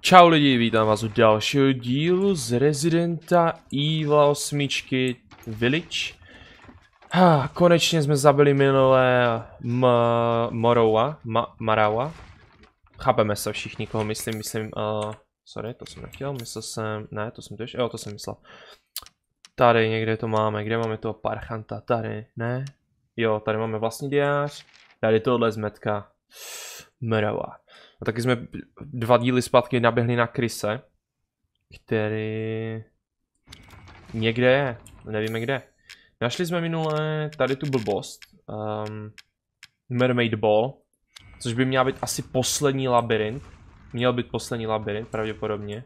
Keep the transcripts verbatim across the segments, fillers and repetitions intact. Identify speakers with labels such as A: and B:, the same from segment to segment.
A: Čau lidi, vítám vás u dalšího dílu z Residenta Evil osm Village. Ha, konečně jsme zabili minulé Morowa, ma Marawa. Chápeme se všichni, koho myslím, myslím, uh, sorry, to jsem nechtěl, myslel jsem, ne, to jsem tež, jo, to jsem myslel. Tady někde to máme, kde máme toho parchanta, tady, ne? Jo, tady máme vlastní diář, tady tohle zmetka Marawa. A taky jsme dva díly zpátky naběhli na Kryse, který někde je, nevíme kde. Našli jsme minule tady tu blbost, um, Mermaid Ball, což by měla být asi poslední labirint. Měl být poslední labirint, pravděpodobně.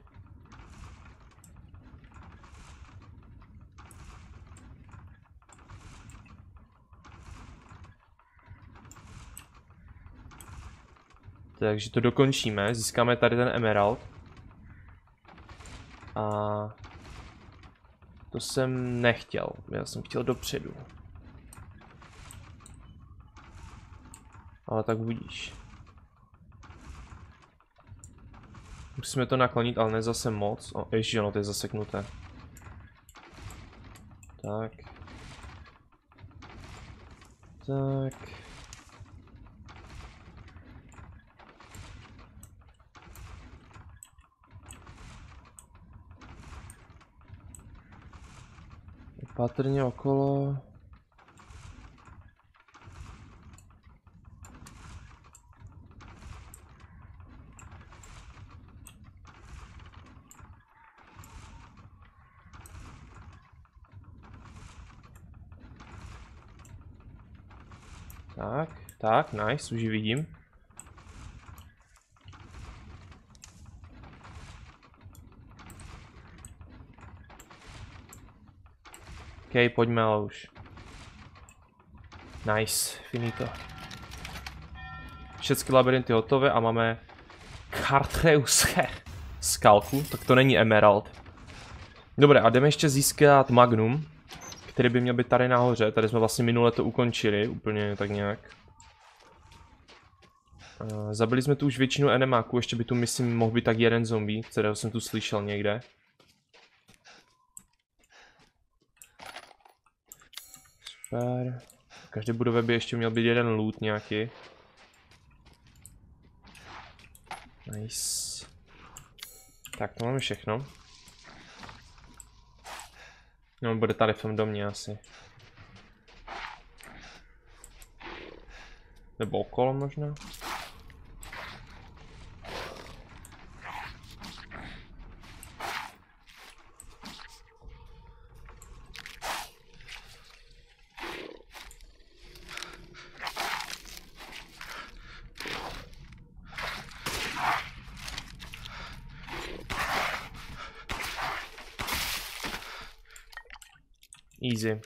A: Takže to dokončíme, získáme tady ten emerald. A to jsem nechtěl, já jsem chtěl dopředu. Ale tak budíš. Musíme to naklonit, ale ne zase moc. O, ježiš, ono, to je zaseknuté. Tak. Tak. Patrně okolo. Tak, tak, nice, už ji vidím. OK, pojďme ale už. Nice, finito. Všechny labirinty hotové a máme Kartreuse skalku, tak to není emerald. Dobré, a jdeme ještě získat magnum, který by měl být tady nahoře. Tady jsme vlastně minule to ukončili, úplně tak nějak. Uh, zabili jsme tu už většinu enemáků, ještě by tu myslím mohl být tak jeden zombie, kterého jsem tu slyšel někde. Super. V každé budově by ještě měl být jeden loot nějaký. Nice. Tak, to máme všechno. No, bude tady v tom domě asi. Nebo okolo možná. Easy.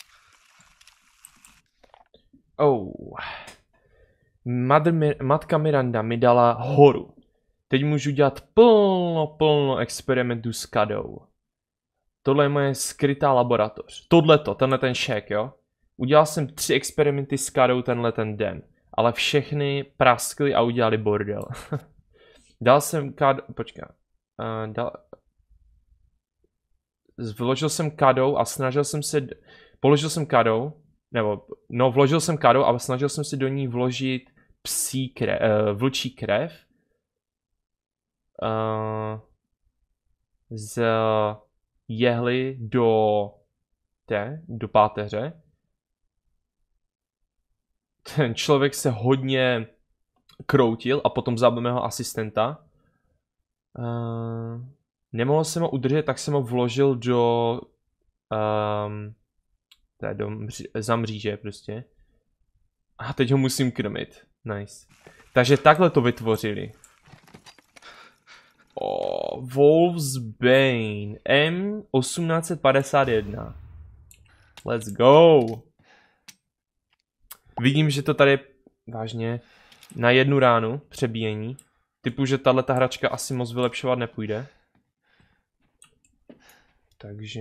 A: Oh. Mother Mi Matka Miranda mi dala horu. Teď můžu dělat plno, plno experimentů s kadou. Tohle je moje skrytá laboratoř. Tohleto, tenhle ten šek, jo. Udělal jsem tři experimenty s kadou tenhle ten den. Ale všechny praskly a udělali bordel. Dal jsem kad... Počkej. Uh, dal... Vložil jsem kadou a snažil jsem se, položil jsem kadou, nebo, no vložil jsem kadou a snažil jsem si do ní vložit psí krev, uh, vlčí krev. Uh, z jehly do té, do páteře. Ten člověk se hodně kroutil a potom zabil mého asistenta. Uh, Nemohl jsem ho udržet, tak jsem ho vložil do, um, do mří, za mříže prostě. A teď ho musím krmit. Nice. Takže takhle to vytvořili. Oh, Wolf's Bane. M osmnáct padesát jedna. Let's go. Vidím, že to tady je vážně na jednu ránu přebíjení. Typu, že tahle ta hračka asi moc vylepšovat nepůjde. Takže...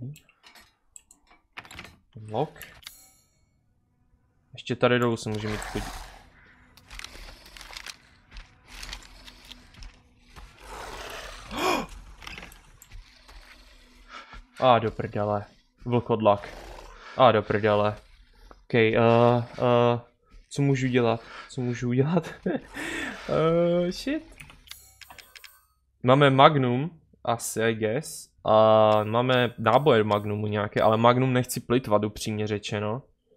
A: Lock. Ještě tady dolů se můžeme jít chodit. A do prdele. Vlkodlak. A do prdele. OK, uh, uh, co můžu dělat? Co můžu udělat? uh, shit. Máme Magnum, asi, I guess. A máme náboje Magnumu nějaké, ale Magnum nechci plitvat, upřímně řečeno.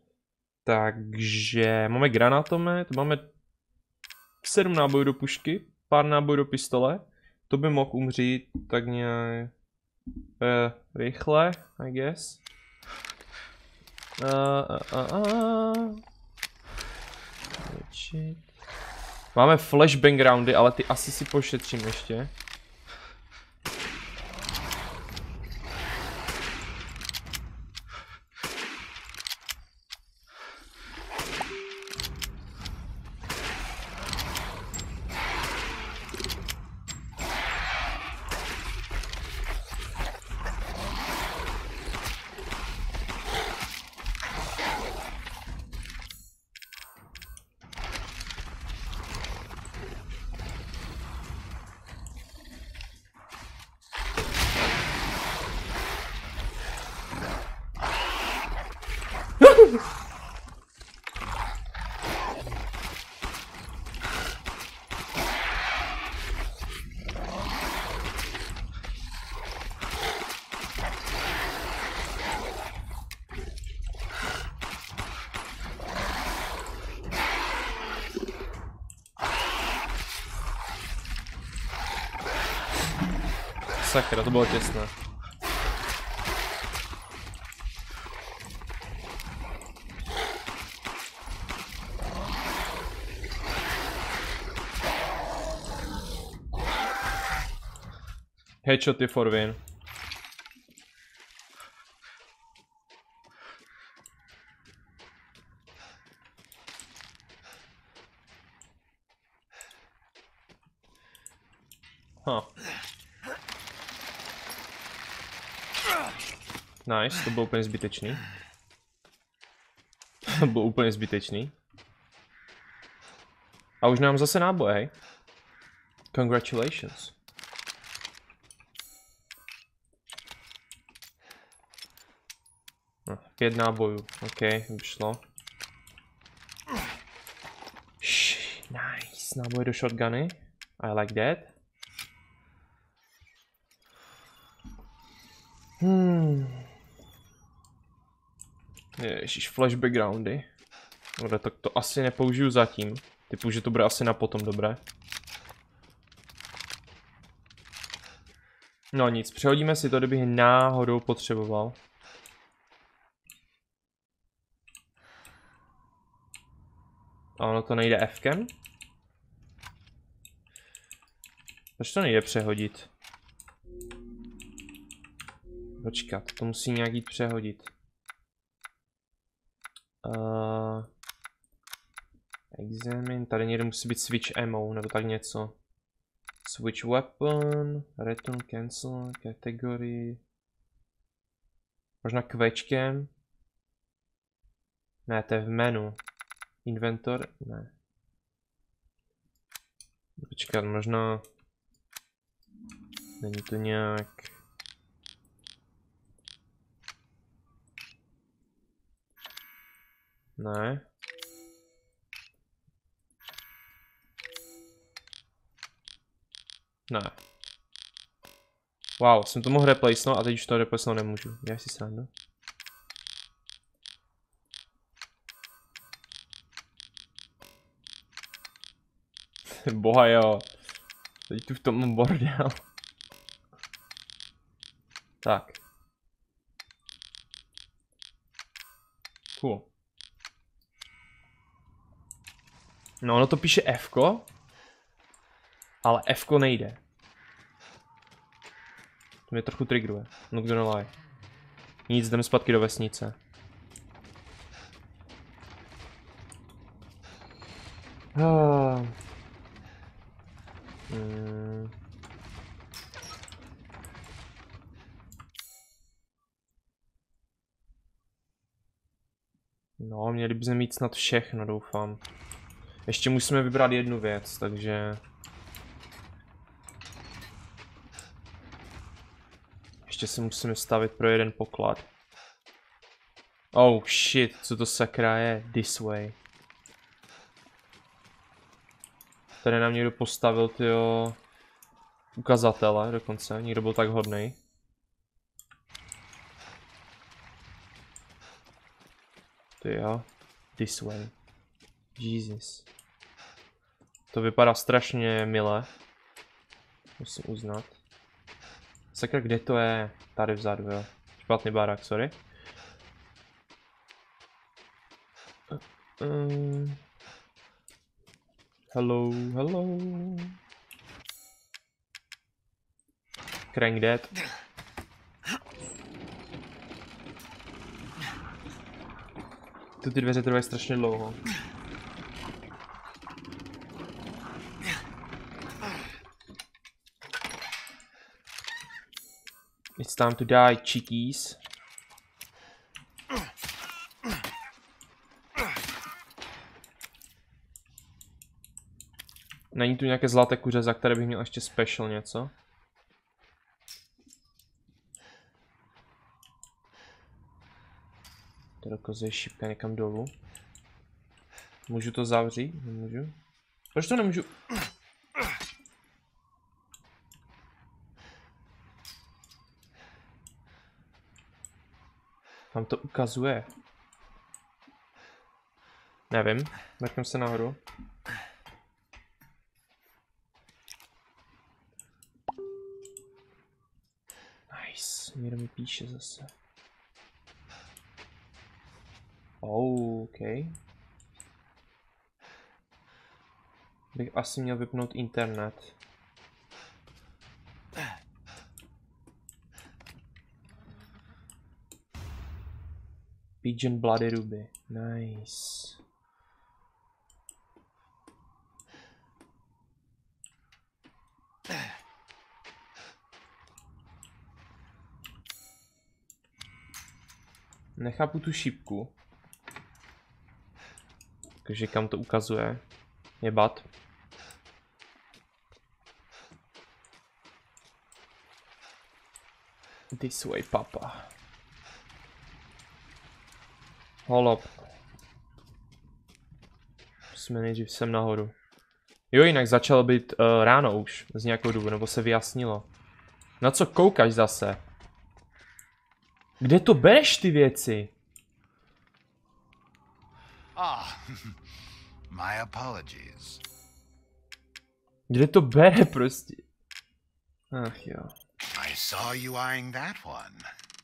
A: Takže máme granátomet, máme sedm nábojů do pušky, pár nábojů do pistole. To by mohl umřít tak nějak uh, rychle, I guess. Uh, uh, uh, uh. Máme flashbang roundy, ale ty asi si pošetřím ještě. Sakra, to bylo těsné. Headshoty for win. Huh. Nice, to bylo úplně zbytečný. To bylo úplně zbytečný. A už nám zase náboj, hej. Congratulations. No, pět nábojů, ok, vyšlo. Nice, náboje do shotguny. I like that. Hmm. Ježiš, flash backgroundy. Dobre, tak to asi nepoužiju zatím. Typu, že to bude asi na potom, dobré. No nic, přehodíme si to, kdybych náhodou potřeboval. A ono to nejde F-kem? Proč to nejde přehodit? Počkat, to musí nějak jít přehodit. Uh, examine, tady někde musí být switch ammo, nebo tak něco. Switch weapon, return cancel, category. Možná kvečkem. Ne, to je v menu. Inventor, ne. Počkat, možná... Není to nějak... Ne. Ne. Wow, jsem to mohl replacenout a teď už to replacenout nemůžu. Já si srandu. Boha jo. Teď tu v tom bordel. Tak. Cool. No ono to píše F-ko. Ale F-ko nejde. To mě trochu triggeruje. Not gonna lie. Nic, jdeme zpátky do vesnice. Ah. Hmm. No, měli bychom mít snad všechno, doufám. Ještě musíme vybrat jednu věc, takže... Ještě se musíme stavit pro jeden poklad. Oh shit, co to sakra je? This way. Tady nám někdo postavil tyjo ukazatele dokonce, někdo byl tak hodnej. Tyjo, this way. Jesus. To vypadá strašně milé. Musím uznat. Sakra, kde to je? Tady vzadu, jo. Špatný barák, sorry. Um, hello, hello. Crank that. Tu ty dveře trvají strašně dlouho. It's time to die, chickies. Není tu nějaké zlaté kuře, za které bych měl ještě special něco? To dokonce je šipka někam dolů. Můžu to zavřít? Nemůžu. Proč to nemůžu? Tam to ukazuje. Nevím, vrátím se nahoru. Nice, někdo mi píše zase. Oh, OK. Bych asi měl vypnout internet. Pigeon Bloody Ruby. Nice. Nechápu tu šipku. Takže kam to ukazuje? Jebat. This way, papa. Holop. Musíme nejdřív sem nahoru. Jo, jinak začalo být uh, ráno už, z nějakou dobu, nebo se vyjasnilo. Na co koukáš zase? Kde to bereš ty věci?
B: Ah, my apologies.
A: Kde to bere prostě? Ach jo.
B: I saw you eyeing that one.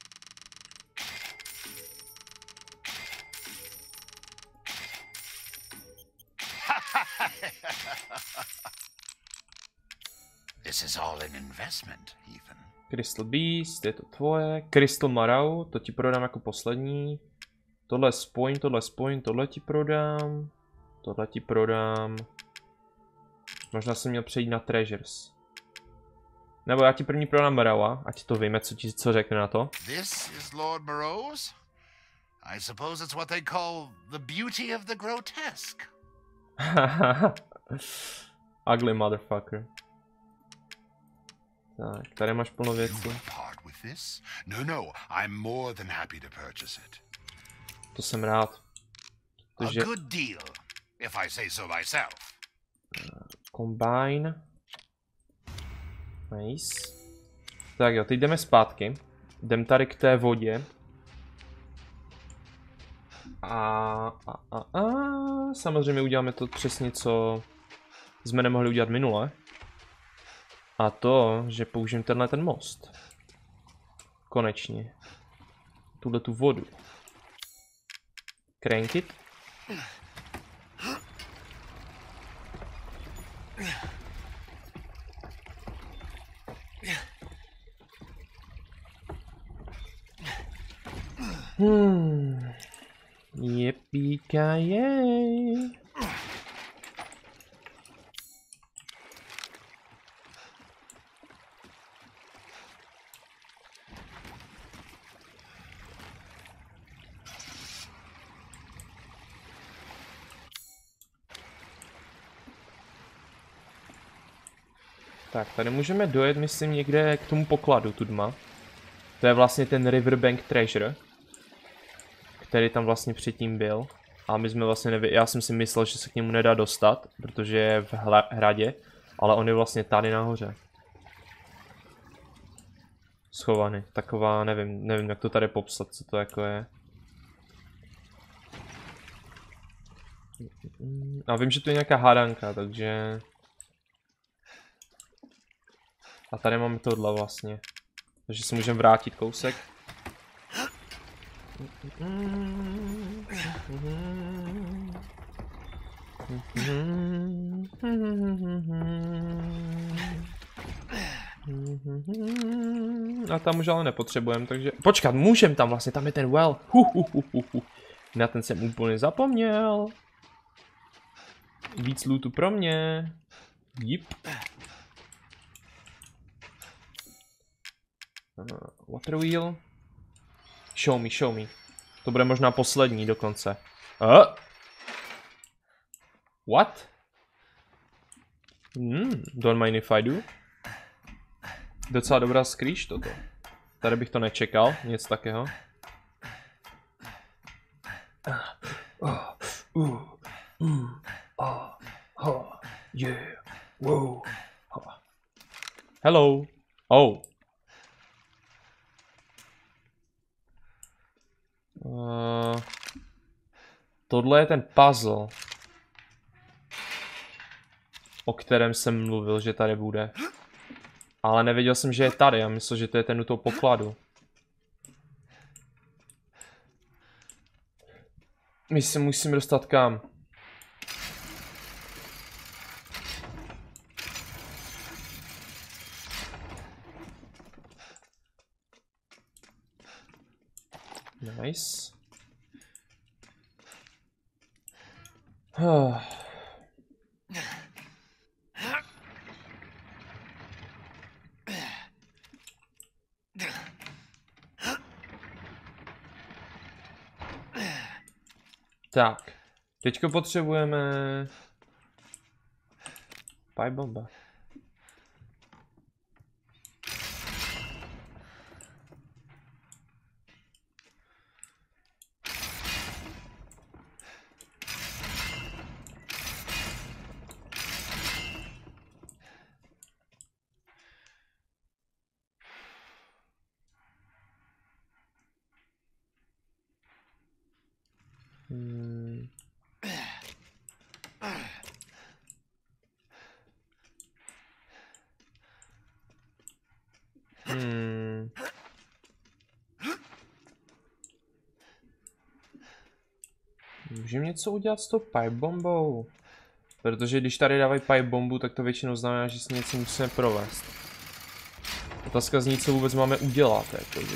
B: This is all an investment, Ethan.
A: Crystal Beast, je to tvoje. Crystal Marau, to ti prodám jako poslední. Tohle spojím, tohle spojím, tohle ti prodám. Tohle ti prodám. Možná jsem měl přejít na Treasures. Nebo já ti první prodám Maraua, ať to víme, co ti co řekne na to.
B: This is Lord Moreau's? I suppose it's what they call the beauty of the grotesque.
A: Ugly motherfucker. Tak, tady máš plno věcí.
B: No, no, I'm more than happy to purchase it.
A: To jsem rád.
B: Takže... A good deal, if I say so myself.
A: Combine. Nice. Tak jo, teď jdeme zpátky. Jdem tady k té vodě. A, a, a, a samozřejmě uděláme to přesně, co jsme nemohli udělat minule. A to, že použijeme tenhle ten most. Konečně. Tuhle tu vodu. Crank it. Hmm. Yippee-ki-yay. Tak, tady můžeme dojet, myslím, někde k tomu pokladu, tudma. To je vlastně ten Riverbank Treasure, který tam vlastně předtím byl. A my jsme vlastně nevěděli, já jsem si myslel, že se k němu nedá dostat, protože je v hradě, ale on je vlastně tady nahoře. Schovaný, taková, nevím, nevím jak to tady popsat, co to jako je. A vím, že to je nějaká hádanka, takže... A tady máme tohle vlastně. Takže se můžeme vrátit kousek. A tam už ale nepotřebujeme, takže... Počkat, můžeme tam vlastně, tam je ten well. Hu, hu, hu, hu, hu. Na ten jsem úplně zapomněl. Víc lootu pro mě. Jip. Uh, water wheel. Show me, show me. To bude možná poslední dokonce. Uh. What? Hmm, don't mind if I do. Docela dobrá skrýš toto. Tady bych to nečekal, nic takého. Uh, uh, uh, uh, uh, yeah, wow. Hello. Oh. Uh, tohle je ten puzzle, o kterém jsem mluvil, že tady bude. Ale nevěděl jsem, že je tady. Já myslel, že to je ten u toho pokladu. My se musíme dostat kam? Nice. Tak, teďko potřebujeme pipe bomba. Hmm. Hmm. Můžeme něco udělat s tou pipe bombou? Protože když tady dávají pipe bombu, tak to většinou znamená, že si něco musíme provést. Otázka zní, co vůbec máme udělat, jakože.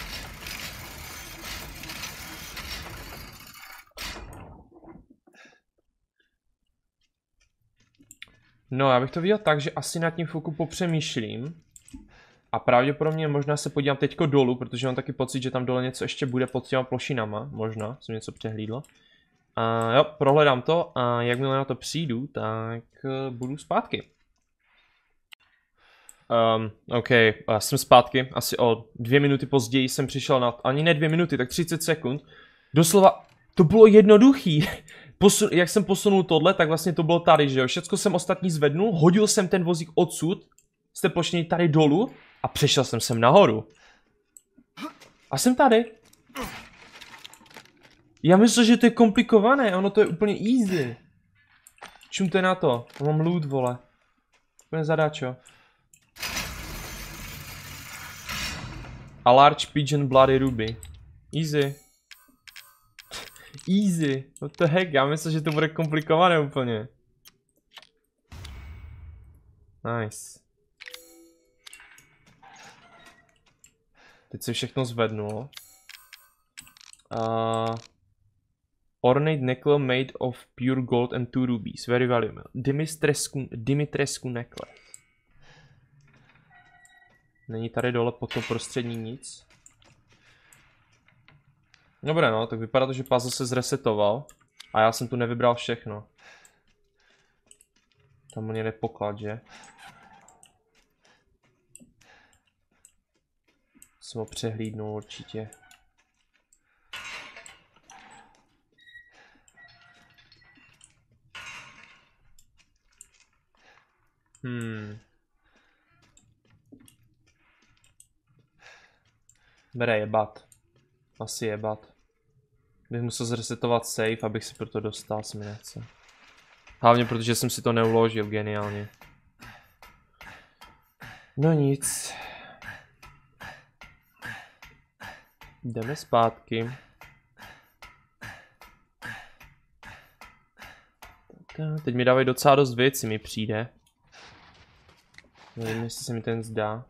A: No, já bych to viděl tak, že asi nad tím chvilku popřemýšlím. A pravděpodobně možná se podívám teďko dolů, protože mám taky pocit, že tam dole něco ještě bude pod těma plošinama. Možná, jsem něco přehlídl. A jo, prohledám to a jakmile na to přijdu, tak uh, budu zpátky. Um, OK, uh, jsem zpátky. Asi o dvě minuty později jsem přišel na... Ani ne dvě minuty, tak třicet sekund. Doslova, to bylo jednoduchý. Posun, jak jsem posunul tohle, tak vlastně to bylo tady, že jo. Všecko jsem ostatní zvednul, hodil jsem ten vozík odsud, z té plošiny tady dolů a přešel jsem sem nahoru. A jsem tady. Já myslím, že to je komplikované, ono to je úplně easy. Čumte na to, mám loot, vole. Úplně zadáčo. A large pigeon bloody ruby. Easy. Easy, what the heck, já myslím, že to bude komplikované úplně. Nice. Teď se všechno zvednulo. Uh, ornate necklace made of pure gold and two rubies, very valuable. Dimitrescu, Dimitrescu necklace. Není tady dole pod to prostřední nic. Dobré no, tak vypadá to, že puzzle se zresetoval. A já jsem tu nevybral všechno. Tam on jede poklad, že? Jsem ho přehlídnul určitě. Hmm. Bere jebat. Asi jebat. Bych musel zresetovat save, abych si proto dostal, se mi nechce. Hlavně protože jsem si to neuložil geniálně. No nic. Jdeme zpátky. Teď mi dávají docela dost věcí, mi přijde. Nevím, jestli se mi ten zdá.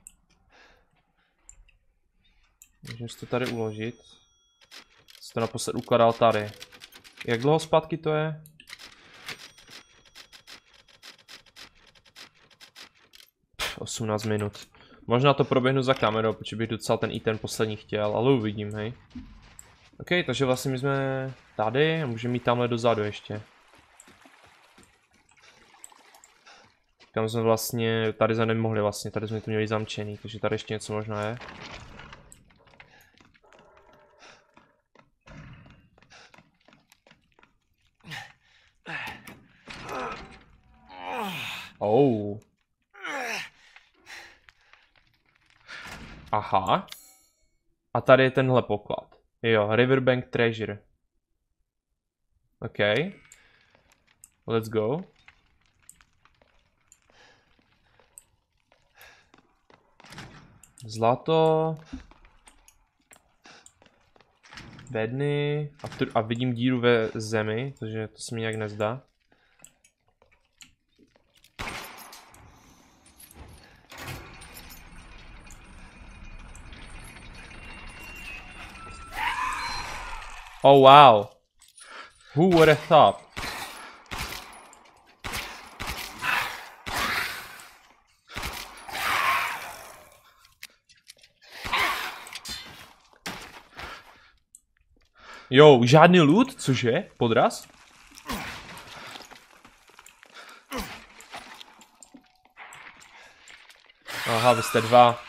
A: Můžeme si to tady uložit. Jsem to naposled ukladal tady. Jak dlouho zpátky to je? Pff, osmnáct minut. Možná to proběhnu za kamerou, protože bych docela ten i ten poslední chtěl, ale uvidím, hej. OK, takže vlastně my jsme tady a můžeme jít tamhle dozadu ještě. Kam jsme vlastně, tady jsme nemohli vlastně, tady jsme to měli zamčený, takže tady ještě něco možná je. Oh. Aha. A tady je tenhle poklad. Jo, Riverbank Treasure. OK. Let's go. Zlato. Bedny. A, a vidím díru ve zemi, takže to se mi nějak nezdá. Oh wow. Who would have thought? Jo, žádný loot, cože? Podraz? Aha, vy jste dva.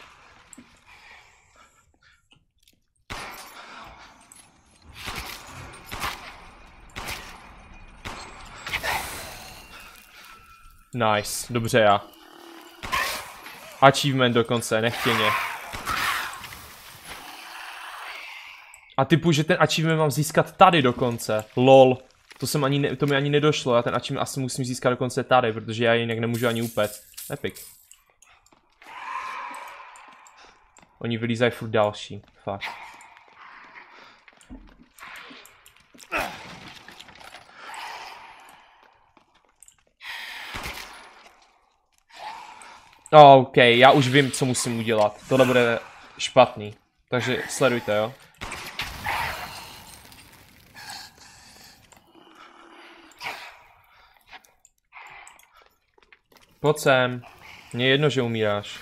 A: Nice, dobře já. Achievement dokonce, nechtěně. A typu, že ten achievement mám získat tady dokonce. Lol. To, jsem ani ne, to mi ani nedošlo, já ten achievement asi musím získat dokonce tady, protože já jinak nemůžu ani upéct. Epic. Oni vylízají furt další, fakt. OK, já už vím, co musím udělat. Tohle bude špatný. Takže sledujte, jo. Pojď sem. Mně je jedno, že umíráš.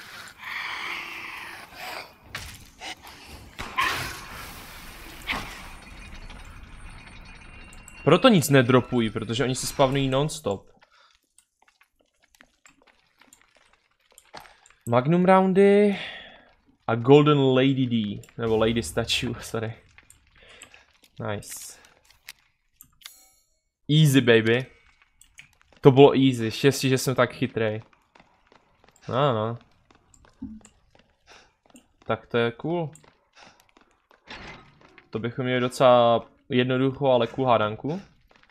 A: Proto nic nedropují, protože oni se spavnují non-stop. Magnum roundy a Golden Lady D, nebo Lady Statue, sorry. Nice. Easy baby. To bylo easy, štěstí, že jsem tak chytrej. No, no. Tak to je cool. To bychom měli docela jednoduchou, ale cool hádanku.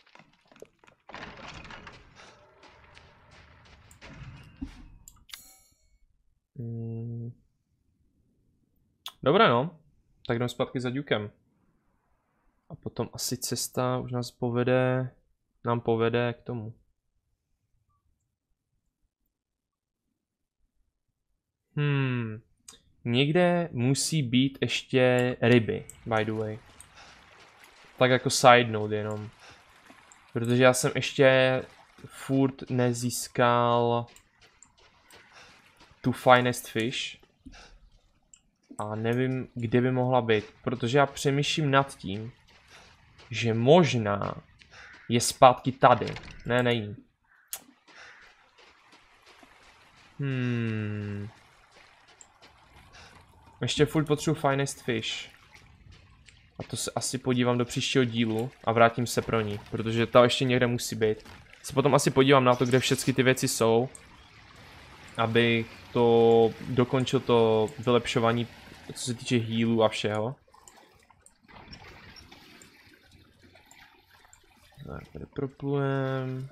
A: Hmm. Dobré no, tak jdeme zpátky za Dukem. A potom asi cesta už nás povede, nám povede k tomu. Hmm, někde musí být ještě ryby, by the way. Tak jako side note jenom. Protože já jsem ještě furt nezískal tu finest fish. A nevím, kde by mohla být. Protože já přemýšlím nad tím, že možná je zpátky tady. Ne, není. Hmm. Ještě furt potřebuji finest fish. A to se asi podívám do příštího dílu a vrátím se pro ní, protože ta ještě někde musí být. Se potom asi podívám na to, kde všechny ty věci jsou, abych to dokončil to vylepšování, co se týče healů a všeho. Tak, tady proplujem.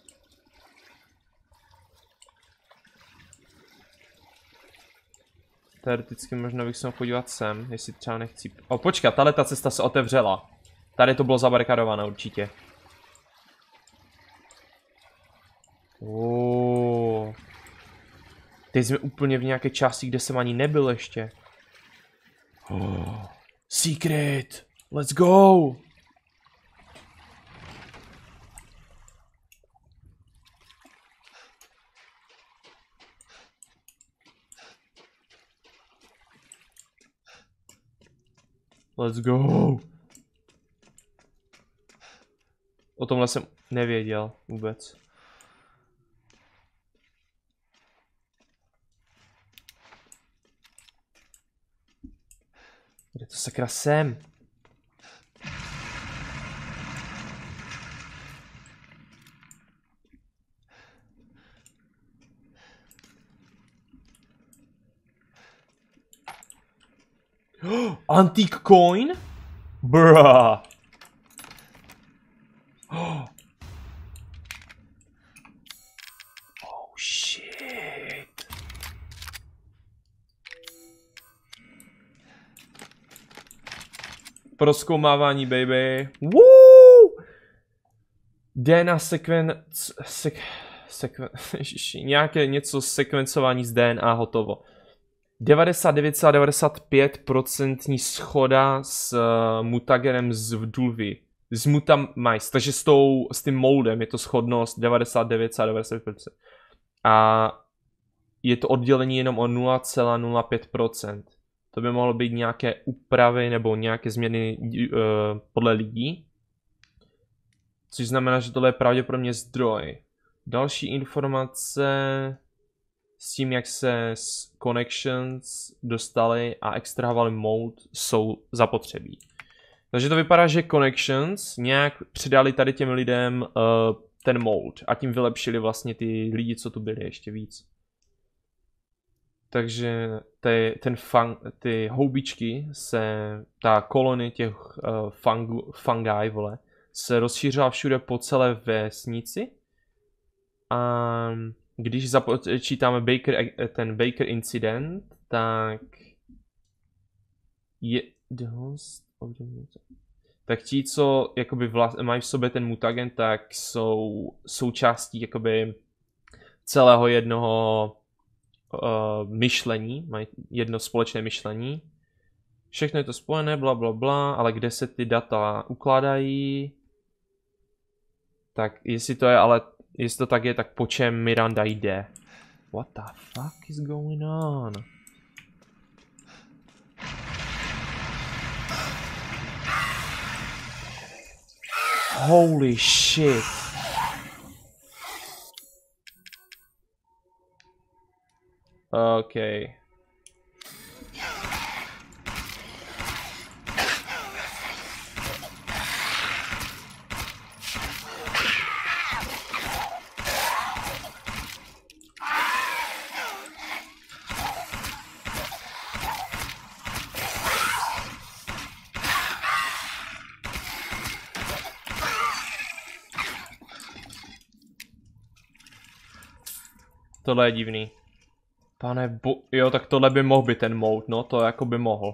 A: Teoreticky možná bych se mohl podívat sem, jestli třeba nechci... O, počkat, tahle ta cesta se otevřela. Tady to bylo zabarikadované určitě. Oh. Teď jsme úplně v nějaké části, kde jsem ani nebyl ještě. Oh. Secret! Let's go! Let's go! O tomhle jsem nevěděl vůbec. Kde to sakra jsem? Antique coin? Bruh. Oh shit. Prozkoumávání, baby. Woo! D N A sekven... Sek... sekven... nějaké něco sekvencování z D N A hotovo. devadesát devět celá devadesát pět procent schoda s uh, mutagenem z Vdulvy. Z Mutamajs, takže s, tou, s tím moldem je to shodnost devadesát devět celá devadesát pět procent. A je to oddělení jenom o nula celá nula pět procent. To by mohlo být nějaké úpravy nebo nějaké změny uh, podle lidí. Což znamená, že tohle je pravděpodobně zdroj. Další informace s tím, jak se z Connections dostali a extrahovali mold, jsou zapotřebí. Takže to vypadá, že Connections nějak přidali tady těm lidem uh, ten mold a tím vylepšili vlastně ty lidi, co tu byli ještě víc. Takže ty, ten fang, ty houbičky se, ta kolony těch uh, fungu, fungi, vole, se rozšířila všude po celé vesnici. A když započítáme Baker, ten Baker incident, tak je dost... Tak ti, co jakoby vla, mají v sobě ten mutagen, tak jsou součástí jakoby celého jednoho uh, myšlení, mají jedno společné myšlení. Všechno je to spojené, bla bla bla, ale kde se ty data ukládají, tak jestli to je, ale jestli to tak je, tak po čem Miranda jde? What the fuck is going on? Holy shit. Okay. Tohle je divný. Pane bo... Jo, tak tohle by mohl být ten mode, no, to jako by mohl.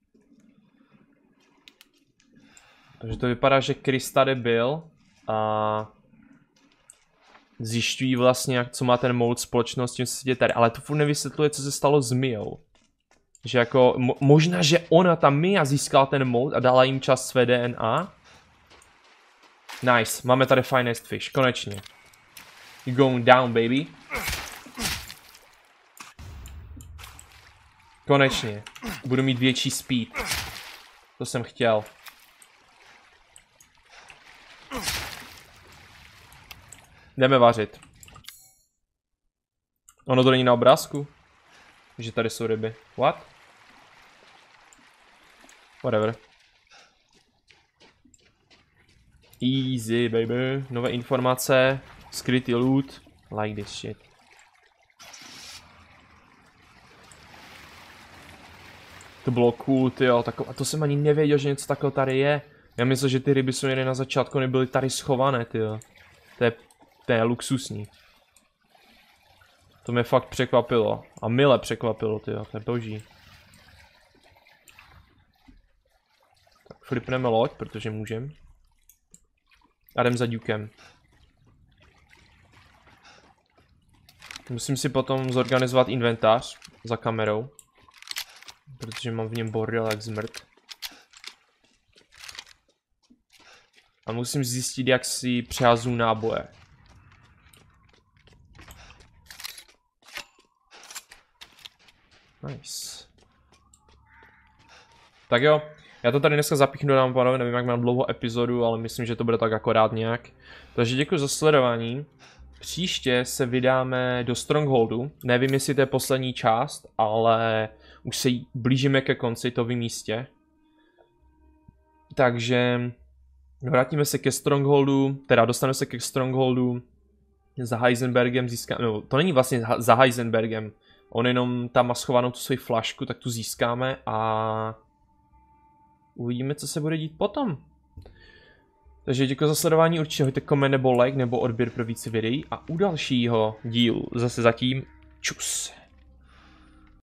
A: Takže to vypadá, že Chris tady byl a zjišťují vlastně, jak, co má ten mode společnost s tím, co se děje tady. Ale to furt nevysvětluje, co se stalo s Miou. Že jako, mo možná, že ona, ta Mia, získala ten mode a dala jim čas své D N A. Nice, máme tady finest fish, konečně. You're going down, baby. Konečně. Budu mít větší speed. To jsem chtěl. Jdeme vařit. Ono to není na obrázku? Že tady jsou ryby. What? Whatever. Easy, baby. Nové informace. Skrytý loot. Like this shit. To bylo cool, tyjo. A to jsem ani nevěděl, že něco takhle tady je. Já myslel, že ty ryby jsou někde na začátku nebyly tady schované, tyjo. To je, to je luxusní. To mě fakt překvapilo. A mile překvapilo, tyjo. To je boží. Tak flipneme loď, protože můžem. A jdem za Dukem. Musím si potom zorganizovat inventář za kamerou. Protože mám v něm bordel jak zmrt. A musím zjistit, jak si přehazu náboje. Nice. Tak jo, já to tady dneska zapíchnu nám, pánové, nevím, jak mám dlouho epizodu, ale myslím, že to bude tak akorát nějak. Takže děkuji za sledování. Příště se vydáme do Strongholdu. Nevím, jestli to je poslední část, ale už se blížíme ke konci, to vím jistě. Takže vrátíme se ke Strongholdu, teda dostaneme se ke Strongholdu. Za Heisenbergem získáme, no to není vlastně za Heisenbergem. On jenom tam má schovanou tu svoji flašku, tak tu získáme a uvidíme, co se bude dít potom. Takže děkuji za sledování, určitě hoďte koment nebo like nebo odběr pro více videí a u dalšího dílu zase zatím čus.